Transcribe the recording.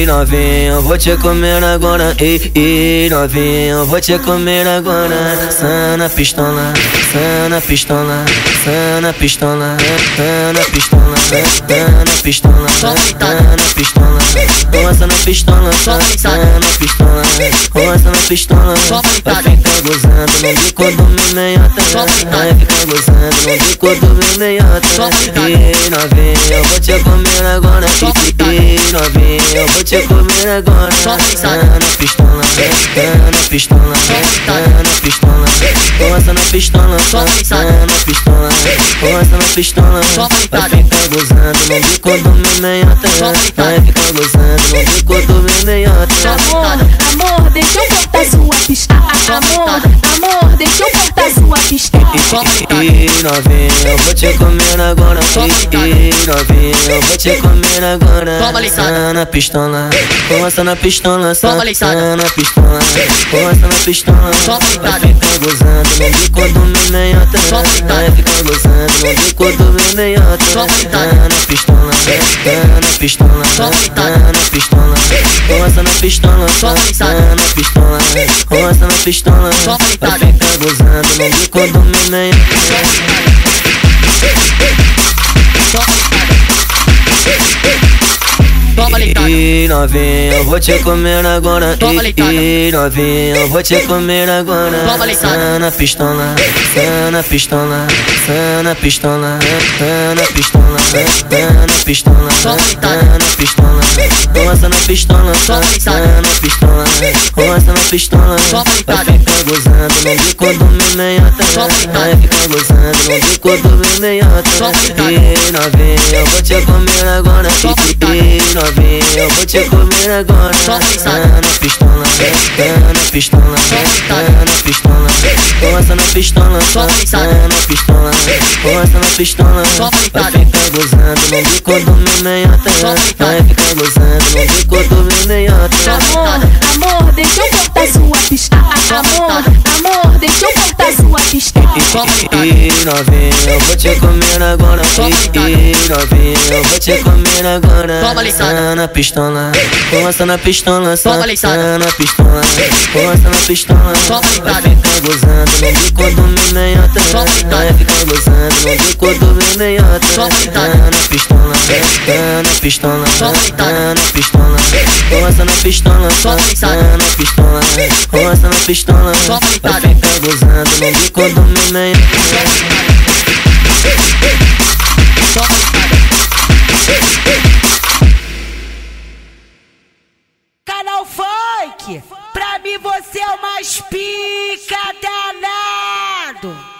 novinha, eu vou te comer agora. Novinha, eu vou te comer agora. Sana pistola, sana pistola, sana pistola, sana pistola, sana pistola, sana pistola. Roça na pistola, sana pistola, roça na pistola. Vai ficar gozando no bico do meu meiota. Vai ficar gozando no bico do meu meiota. Novinha, eu vou te comer agora. Novinha, eu vou te comer agora. Sana pistola, sana pistola, sana pistola. Roça na pistola, sana pistola, roça na pistola. Vai ficar gozando no bico do meu meiota. Vai ficar gozando no bico do meu meiota. Amor, deixa eu cortar sua pistola. Amor, deixa eu cortar sua pistola. Novinha, eu vou te comer agora. Novinha, eu vou te comer agora. Sana pistola, roça na pistola, sana pistola, roça na pistola. Vai ficar gozando no bico do meu meiota. Vai ficar gozando no bico do meu meiota. Sana pistola, sana pistola, sana pistola, roça na pistola, sana pistola, roça na pistola. Vai ficar gozando no bico do meu meiota. Novinha, eu vou te comer agora. Novinha, eu vou te comer agora. Sana pistola, sana pistola, sana pistola, sana pistola, sana pistola, sana pistola. Roça na pistola, sana pistola, roça na pistola. Vai ficar gozando no bico do meu meiota. Vai ficar gozando no bico do meu meiota. Novinha, eu vou te comer agora. Novinha, eu vou te comer agora. Sana pistola, sana pistola, sana pistola. Roça na pistola, sana pistola, roça na pistola. Vai ficar gozando no bico do meu meiota. Vai ficar gozando no bico do meu meiota. Amor, deixa eu cortar sua pistola. Amor, deixa eu cortar sua pistola. Novinha, eu vou te comer agora. Novinha, eu vou te comer agora. Sana pistola, roça na pistola, sana pistola, roça na pistola. Vai ficar gozando no bico do meu meiota. Vai ficar gozando no bico do meu meiota. Sana pistola, sana pistola, sana pistola, roça na pistola, sana pistola, roça na pistola. Vai ficar gozando no bico do meu meiota. Canal Funk, pra mim você é o mais pica danado.